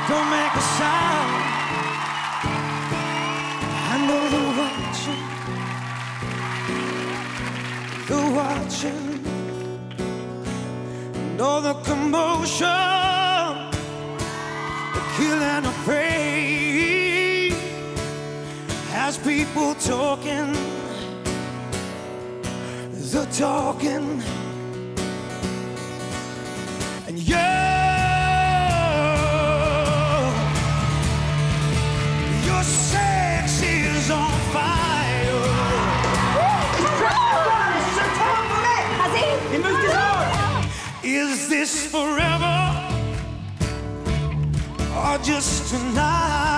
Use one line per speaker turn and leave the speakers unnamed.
don't make a sound. I know they're watching, and all the commotion, the killing of prey, has people talking, the talking, and your sex is on fire. Is this forever or just tonight?